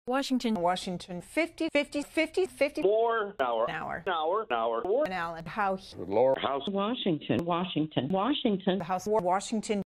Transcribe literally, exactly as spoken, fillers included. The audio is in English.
Washington, Washington, fifty, fifty, fifty, fifty. More hour, An hour, an hour, an hour. More. an Allen House, Lower House, Washington, Washington, Washington. the House, Washington.